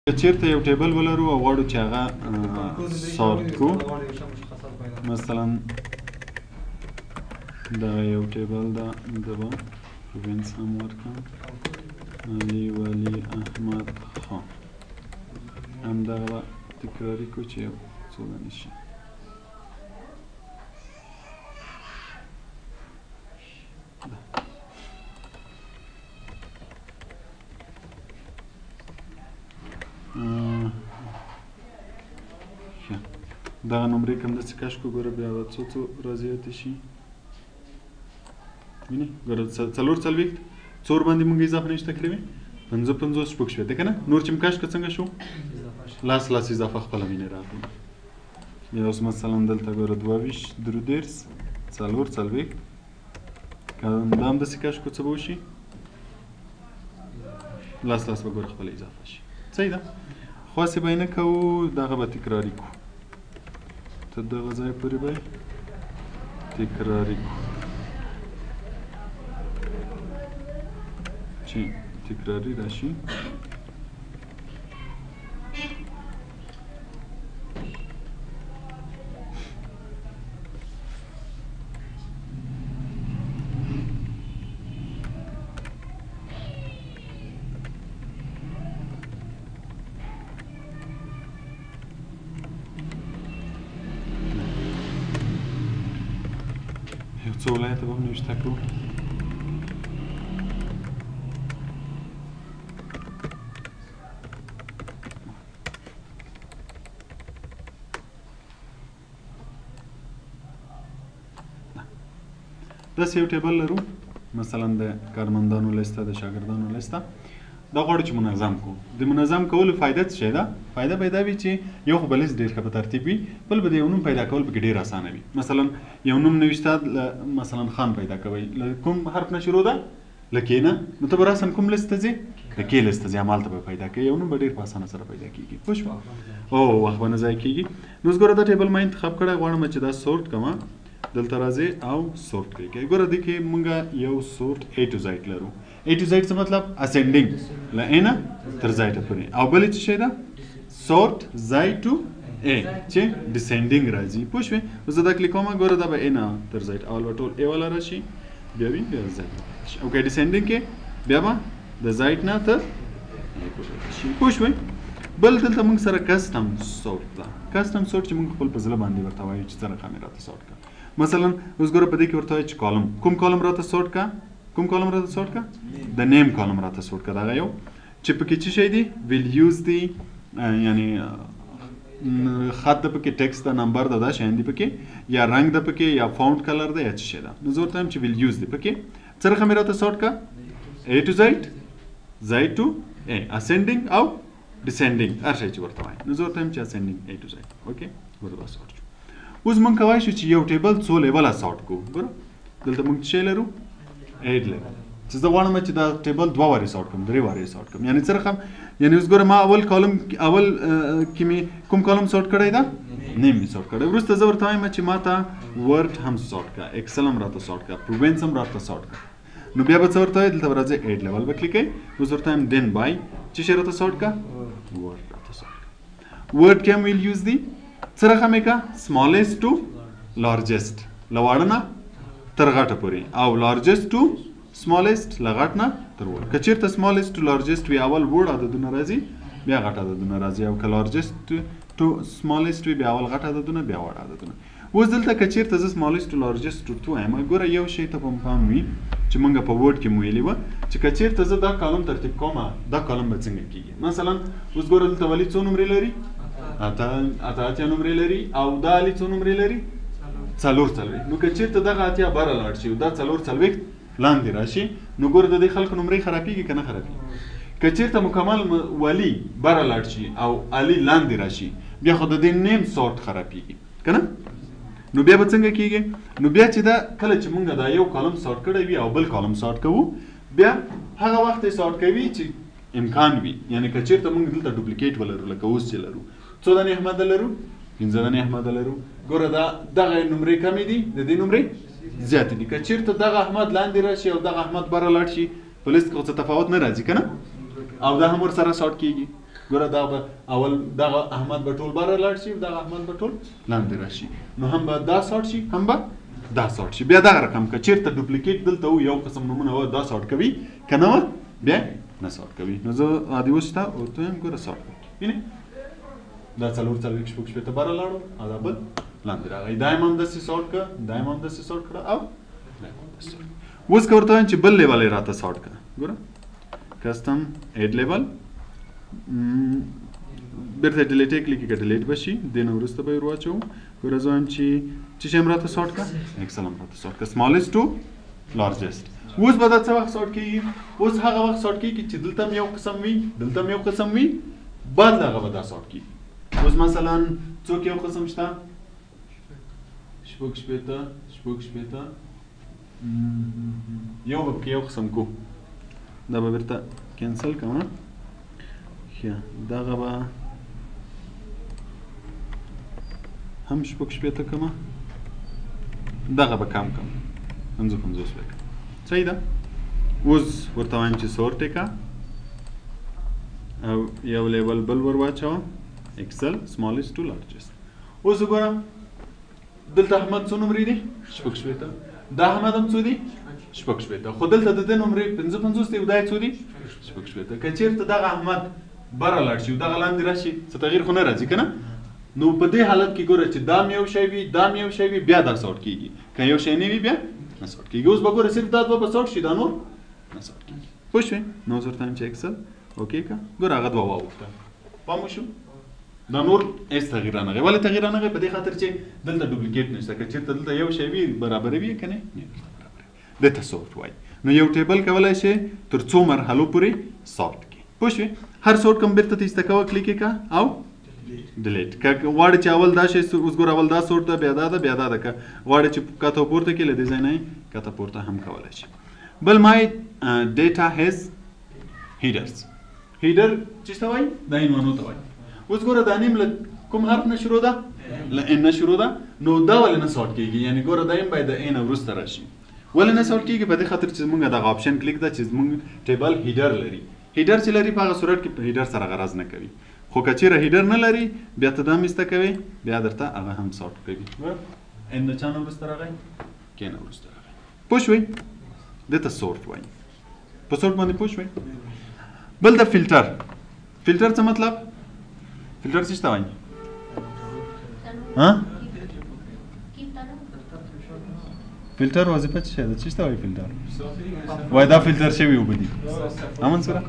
که چیرته یو ټیبل ولرو او غواړو چې هغه سورت کو، مثلا دا یو ټیبل ده، ده به پروینس هم ورکړم، علي ولی احمد خان، همدغه به تکراري کړو چې یو څو دانې شي. دغه نمرې کوم داسې کش کړو، ګوره بیا به څو رازیاتې شي. وینې ګوره څلور څلوېښت څو ورباندې مونږ اضافه نشته کړې وې، پنځه پنځوس شپږ شپېته که نه، نور چې مو کش کړه څنګه شو؟ لاس اضافه خپله وینې راغلي. بیا اوس مثلا دلته ګوره دوه ویشت درې دېرش څلور څلوېښت، که دا هم داسې کش کړو څه به وشي؟ لاس به ګوره خپله اضافه شي. صحیح ده؟ خاصې به یې نه کوو، دغه به تکراري کړو، تر دغه ځای پورې به تکراري کړو چې تکراري راشي. یو څو ولایته به هم نوشته کړو. داسې یو ټیبل لرو، مثلا د کارمندانو لیسته، د شاګردانو لیسته، دا غواړو چې منظم کړو. د منظم کولو فایده څه شی ده؟ فایده به دا وي چې یو خو به لیست ډېر ښه په ترتیب وي، بل به د یو نوم پیدا کول پکې ډېر اسانه وي. مثلا یو نوم نوشته، مثلا خان پیدا کوئ، له کوم حرف نه شروع ده؟ له کې نه، نو ته به راساً کوم لیست ته ځې؟ د کې لیست ته ځې، همالته به پیدا کوې. یو نوم به ډېر په اسانه سره پیدا کېږي. پوه شوې؟ او وخت به نه ضایع کېږي. نو اوس ګوره دا ټیبل ما انتخاب کړی، غواړم چې دا سورټ کړم. دلته راځئ او سورټ کړئ. ګوره دې کې مونږ یو سورټ A to Z لرو. A to Z څه مطلب؟ اسینډینګ، له A نه تر Z پورې. او بلې څه شی ده؟ سورټ Z to A چې ډسینډینګ راځي. پوه شوې؟ اوس زه دا کلیک کوم، ګوره دا به A نه تر Z، اول به ټول A والا راشي، بیا وي بیا Z راشي. او که ډسینډینګ کې بیا به د Z نه تر A پورې راشي. پوه شوې؟ بل دلته مونږ سره کسټم سورټ ده. کسټم سورټ چې مونږ خپل په زړه باندې ورته وایو چې څه رقم یې راته سورټ کړه. مثلا اوس ګوره په دې کې ورته وایي چې کالم، کوم کالم راته سورټ کا؟ کوم کالم راته سورټ کا؟ د نیم کالم راته سورټ کا. دغه یو چې پکې څه شی دی؟ ویلیوز دی، یعنی خط ده پکې، ټیکسټ ده، نمبر ده، دا شیان دي پکې، یا رنګ ده پکې، یا فونټ کلر ده، یا څه شی ده. نو زه ورته وایم چې ویلیوز دی پکې. څه رقم یې راته سورټ کا؟ A to Z، Z to A، اسینډینګ او ډسینډینګ، هر شی چې ورته وایم. نو زه ورته وایم چې اسینډینګ A to Z. اوکې، ګوره دا سورټ شو. اوس مونږ کولی شو چې یو ټیبل څو لیوله سورټ کړو. ګوره دلته مونږ څه لرو؟ 8 لیول. چې زه غواړم چې دا ټیبل 2 وارې سورټ کړم، 3 وارې سورټ کړم. یعنی څه رقم؟ یعنی اوس ګوره ما اول کالم کې مې کوم کالم سورټ کړی ده؟ نیم مې سورټ کړی. وروسته زه ورته وایم چې ما ته ورډ هم سورټ کړه، ایکسل هم راته سورټ کړه، پرووینس هم راته سورټ کړه. نو بیا به څه ورته وایي؟ دلته به راځئ 8 لیول به کلیک کوئ. اوس ورته وایم دین بای څه شی راته سورټ کړه؟ ورډ راته سورټ کړه. ورډ کې هم ویلیوز دي. څه رقم یې کړه؟ سمالېسټ ټو لارجسټ، له واړه نه تر غټه پورې، او لارجسټ ټو سمالېسټ، له غټ نه تر وړ. که چېرته سمالېسټ ټو لارجسټ وي، اول وړ عددونه راځي بیا غټ عددونه راځي، او که لارجسټ ټو سمالېسټ وي بیا اول غټ عددونه بیا وړ عددونه. اوس دلته که چېرته زه سمالېسټ ټو لارجسټ ټو وایم، ګوره یو شی ته په پام وي چې مونږ په ورډ کې مو ویلي وه چې که چېرته زه دا کالم ترتیب کوم، دا کالم به څنګه کېږي. مثلا اوس ګوره دلته ولي څو نمرې لري؟ اته اتیا نمرې لري، او دا علي څو نمرې لري؟ څلور څلوېښت. نو که چېرته دغه اتیا بره لاړ شي او دا څلور څلوېښت لاندې راشي، نو ګوره د دې خلکو نمرې خرابېږي که نه خرابېږي؟ که چېرته مکمل ولي بره لاړ شي او علي لاندې راشي، بیا خو د دې نیم سورټ خرابېږي که نه؟ نو بیا به څنګه کېږي؟ نو بیا چې دا کله چې مونږ دا یو کالم سورټ کړی وي او بل کالم سورټ کوو، بیا هغه وخت یې سورټ کوي چې امکان وي. یعنی که چېرته مونږ دلته ډوپلیکیټ ولرو، لکه اوس چې لرو، څو دانې احمد لرو؟ 15 دانې احمد لرو. ګوره دغه نمرې کمې دي، د دې نمرې زیاتې دي. که چېرته دغه احمد لاندې راشي او دغه احمد بره لاړ شي، په لیست کې خو څه تفاوت نه راځي که نه؟ او دا هم ورسره سورټ کېږي. ګوره دا به اول دغه احمد به ټول بره لاړ شي دغه احمد به ټول لاندې راشي نو هم به دا ساټ شي هم به دا ساټ شي بیا دغه رقم که چېرته ډوپلیکیټ دلته و یو قسم نومونه و دا ساټ کوي که نه وه بیا نه ساټ کوي نو زه عادي اوس ته ورته وایم ګوره ساټ کوي وینې دا څلور څلوېښت شپږ شپېته بره لاړو او دا بل لاندې راغی دا هم همداسې ساټ کړه دا هم همداسې ساټ کړه او دا هم همداسې ساټ کړه اوس که ورته وایم چې بل لیول یې راته ساټ کړه ګوره کسټم ایډ لیول بیرته ډیلیټ یې کلیک کړه ډیلیټ به شي دې نه وروسته به یې ور واچوو ګوره زه وایم چې شی هم راته ساټ کړه ایکسل هم راته ساټ کړه سمالېسټ ټو لارجېسټ اوس به دا څه وخت ساټ کېږي اوس هغه وخت ساټ کېږي چې دلته هم یو قسم وي دلته هم یو قسم وي بعد د هغه به دا ساټ کېږي اوس مثلا څوک یو قسم شته شپږ شپېته یو به پکې یو قسم کو دا به بیرته کینسل کوم ښه دغه به هم شپږ شپېته کومه دغه به کم کوم 55 به کوم صحیح ده اوس ورته وایم چې سورټ یې کړه او یو لیول بل ور واچوه ایکسل سمالېسټ ټو لارجېسټ اوس وګورم دلته احمد څو نمرې دي شپږ شپېته دا احمد هم څو دي شپږ شپېته خو دلته د ده نمرې 55 دي او دا یې څو دي شپږ شپېته که چېرته دغه احمد بره لاړ شي او دغه لاندې راشي څه تغیر خو نه راځي که نه نو په دې حالت کې ګوره چې دا هم یو شی وي دا هم یو شی وي بیا دا ساټ کېږي که یو شی نه وي بیا نه ساټ کېږي اوس به ګوره صرف دا دوه به ساټ شي دا نور نه ساټ کېږي پوه شوې نو اوس ورته وایم چې ایکسل اوکې که ګوره هغه دوه واوښته پام وشو دا نور هېڅ تغیر رانغی ولې تغیر رانغی په دې خاطر چې دلته ډوپلیکیټ نشته که چېرته دلته یو شی وي برابره وي که نه دې ته سورټ وایي نو یو ټیبل کولی شي تر څو مرحلو پورې سورټ کړي پوه شوې هر سورټ کوم بیرته ته ایسته کوه کلیک یې کړه او ډیلیټ که غواړې چې اول دا شی اوس ګوره اول دا سورټ ده بیا دا ده بیا دا ده که غواړې چې کته پورته کړي له دې ځای نه یې کته پورته هم کولی شي بل مای ډیټا هیز هیډرز هیډر چې ته وایي دا عنوانو ته وایي اوس ګوره دا نیم له کوم حرف نه شروع ده له ان نه شروع ده نو دا ولې نه ساټ کېږي یعنې ګوره دا هم باید د ا نه وروسته راشي ولې نه ساټ کېږي په دې خاطر چې زموږ دغه آپشن کلیک ده چې زموږ ټیبل هیډر لري هیډر چې لري په هغه صورت کې په هیډر سره غرض نه کوي خو که چېرې هیډر نه لري بیا ته دا هم ایسته کوي بیا درته هغه هم ساټ کوي ان د چا نه وروسته راغی کې نه وروسته راغی پوه شوئ دې ته سورټ وایي په سورټ باندې پوه شوئ بل د فلټر فلټر څه مطلب فلټر څه ته وایي فلټر وظیفه څه شی ده څه ته وایي فلټر وایي دا فلټر شوي اوبه دي امن سره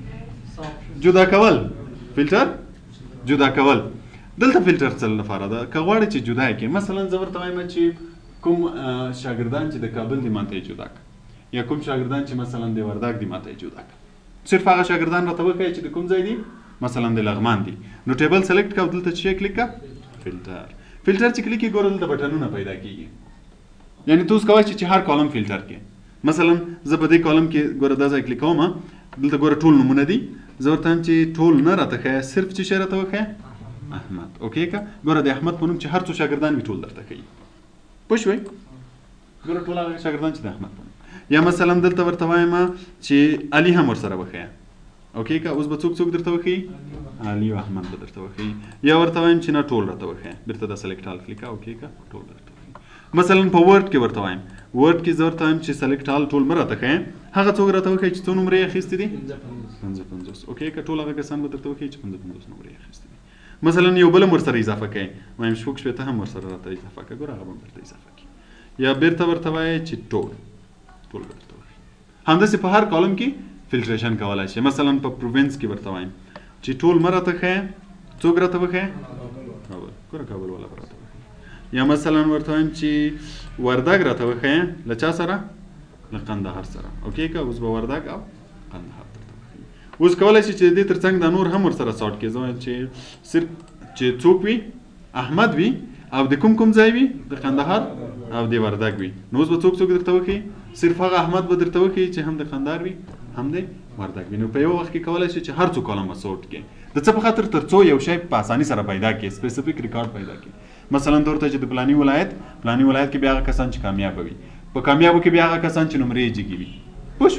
جدا کول فلټر جدا کول دلته فلټر څه لپاره ده که غواړې چې جدا یې کړې مثلا زه ورته وایم چې کوم شاګردان چې د کابل دي ماته یې جدا کړه یا کوم شاګردان چې مثلا د وردګ دي ماته یې جدا کړه صرف هغه شاګردان راته وښایه چې د کوم ځای دي مثلا د لغمان دي نو ټیبل سلیکټ کړه او دلته چې کلیک کړه فلټر فلټر چې کلیک یې ګوره دلته بټنونه پیدا کېږي یعنې ته اوس کولی چې هر کالم فلټر کړې مثلا زه په دې کالم کې ګوره دا ځای کلیک کوم دلته ګوره ټول نومونه دي زه ورته وایم چې ټول نه راته ښایه صرف چې شی راته وښایه احمد اوکې که ګوره د احمد په نوم چې هر څو شاګردان وي ټول درته ښیي پوه شوئ ګوره ټول هغه شاګردان چې د احمد په نوم یا مثلا دلته ورته وایم چې علي هم ورسره وښیه اوکې که اوس به څوک څوک درته وښیي علي او احمد به درته وښیي یا ورته وایم چې نه ټول راته وښیه بیرته دا سلیکټ آل کلیک اوکې که ټول درته وښیي مثلا په ورډ کې ورته وایم ورډ کې زه ورته وایم چې سلیکټ آل ټول مه راته ښیه هغه څوک راته وښیي چې څو نمرې یې اخیستې دي 55 اوکې که ټول هغه کسان به درته وښیي چې 55 نمرې یې اخیستې دي مثلا یو بل هم ورسره اضافه کوي وایم شپږ شپېته هم ورسره راته اضافه کوي ګوره هغه به هم درته اضافه کوي یا بیرته ورته وایي چې ټول به درته وښیي همداسې په هر کالم کې فلټریشن کولی شي مثلا په پروینس کې ورته وایم چې ټول مه راته ښیه څوک راته وښیه کابل ګوره کابل والا به راته وښیي یا مثلا ورته وایم چې وردګ راته وښیه له چا سره له قندهار سره اوکې که اوس به وردګ او قندهار درته وښیي اوس کولی شي چې د دې تر څنګ دا نور هم ورسره ساټ کړي زه وایم چې صرف چې څوک وي احمد وي او د کوم ځای وي د قندهار او د وردګ وي نو اوس به څوک درته وښیي صرف هغه احمد به درته وښیي چې هم د قندهار وي هم د وردګ وي نو په یو وخت کې کولی شي چې هر څو کالم سورټ کړي د څه په خاطر تر څو یو شی په اساني سره پیدا کړي سپیسیفیک ریکارډ پیدا کړي مثلا درته چې د فلاني ولایت کې بیا هغه کسان چې کامیاب وي په کامیابو کې بیا هغه کسان چې نمرې یې جګې وي پوه شوئ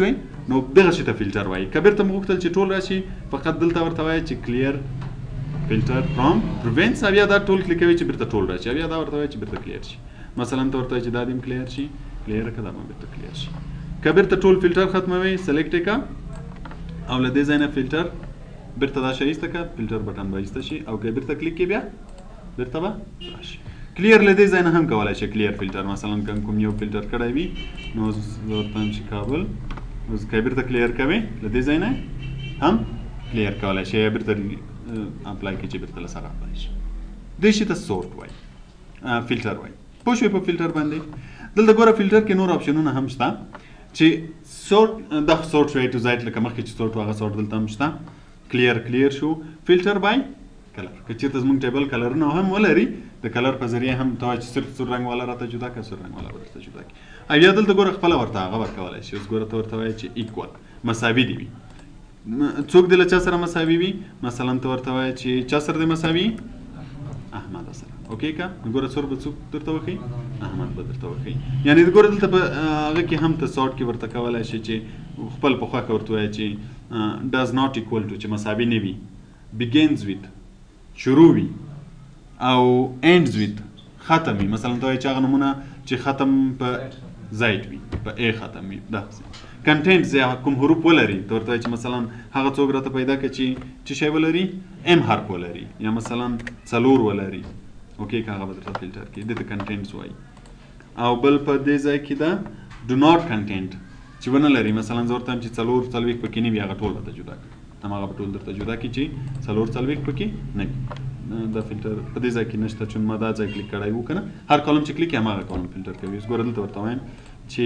نو دغه شي ته فلټر وایي. که بیرته مو غوښتل چې ټول راشي فقط دلته ورته وایي چې کلیر فلټر فرام پروینس، او بیا دا ټول کلیکوي چې بیرته ټول راشي، او بیا دا ورته وایي چې بیرته کلیر شي. مثلا ته ورته وایي چې دا دې کلیر شي، کلیر که دا به بیرته کلیر شي. که بیرته ټول فلټر ختموي سلیکټ یې که او له دې ځای نه فلټر بیرته دا شی ایسته که فلټر بټن به ایسته شي، او که بیرته کلیک کړي بیا بیرته به راشي. کلیر له دې ځای نه هم کولی شي کلیر فلټر، مثلا که کوم یو فلټر کړی وي نو زه ورته وایم چې کابل، اوس که بیرته کلیر کوي له دې ځای نه هم کلیر کولی شي، یا بیرته اپلای کړي چې بیرته له سره اپلای شي. دې شي ته سورټ وایي، فلټر وایي. پوه شوې په فلټر باندې؟ دلته ګوره فلټر کې نور اپشنونه هم شته چې سورټ، دا سورټ شو ټو زایډ لکه مخکې چې سورټ و هغه سورټ دلته هم شته. کلیر شو. فلټر بای کلر، که چېرته زموږ ټیبل کلرونه هم ولري د کلر په ذریعه هم ته وایي چې صرف سور رنګ والا راته جدا کړه، سور رنګ والا به درته جدا کړي. او یا دلته ګوره خپله ورته هغه ورکولی شي. اوس ګوره ته ورته وایي چې ایکوال مساوي دي وي. څوک دې له چا سره مساوي وي؟ مثلا ته ورته وایي چې چا سره دې مساوي؟ احمد سره. اوکې که ګوره سور به څوک درته وښي؟ احمد به درته وښي. یعنې ګوره دلته په هغه کې هم ته سورټ کې ورته کولی شي چې خپل په خوښه ورته وایي چې ډز ناٹ ایکول ټو، چې مساوي نه وي، begins with شروع وي، او ends with ختم وي. مثلا ته وایي چې هغه نومونه چې ختم په زید وي، په ای ختم وي. داسې کنټینټ چې کوم حروف ولري ته ورته وایي چې مثلا هغه څوک راته پیدا کړي چې شی ولري ام حرف ولري، یا مثلا څلور ولري. اوکې که هغه به درته فلټر کړي، دې ته کنټینټس وایي. او بل په دې ځای کې دا ډو ناٹ کنټینټ چې ونه لري، مثلا زه ورته وایم چې څلور څلوېښت پکې نه وي، هغه ټول راته جدا کړي، هماغه به ټول درته جدا کړي چې څلور څلوېښت پکې نه وي. دا فلټر په دې ځای کې نشته چې ما دا ځای کلیک کړی و که نه، هر کالم چې کلیک کړي هماغه کالم فلټر کوي. اوس ګوره دلته ورته وایم چې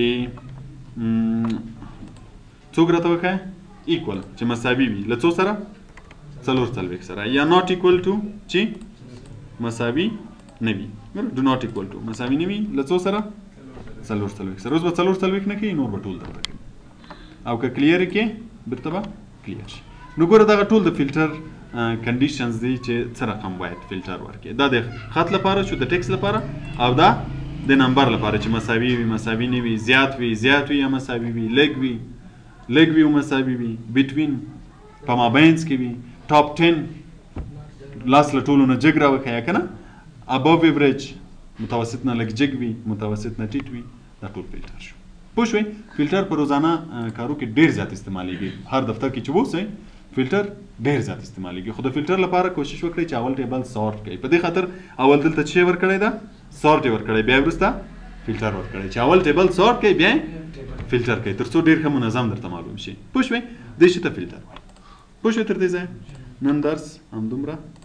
څوک راته وښایه؟ ایکول، چې مساوي وي له څو سره؟ څلور څلوېښت سره. یا ناٹ ایکول ټو چې مساوي نه وي، ډو ناٹ ایکول ټو مساوي نه وي له څو سره؟ څلور څلوېښت سره. اوس به څلور څلوېښت نه کوي، نور به ټول درته کوي. او که کلیر یې کې بیرته به کلیر شي. نو ګوره دغه ټول د فلټر کنډیشنز دي چې څه رقم باید فلټر ورکړي. دا د خط لپاره شو، د ټکس لپاره، او دا د نمبر لپاره چې مساوي وي مساوي نه وي، زیات وي یا مساوي وي، لږ وي او مساوي وي، بټوین په مابینځ کې وي، ټاپ 10 لاس له ټولو نه جګ راوښیه که نه، ابو ایوریج متوسط نه لږ جګ وي، متوسط نه ټیټ وي. دا ټول فلټر شو. پوه شوئ؟ فلټر په روزانه کارو کې ډېر زیات استعمالیږي. هر دفتر کې چې اوسئ فلټر ډېر زیات استعمالیږي. خو د فلټر لپاره کوشش وکړئ چې اول ټیبل سارټ کړئ. په دې خاطر اول دلته څه ورکړی ده؟ سارټ یې ورکړی، بیا وروسته فلټر ورکړی، چې اول ټیبل سارټ کړئ بیا فلټر کړئ، تر څو ډېر ښه منظم درته معلوم شي. پوه شوئ؟ دې شي ته فلټر وایي. پوه شوئ تر دې ځایه؟ نن درس همدومره.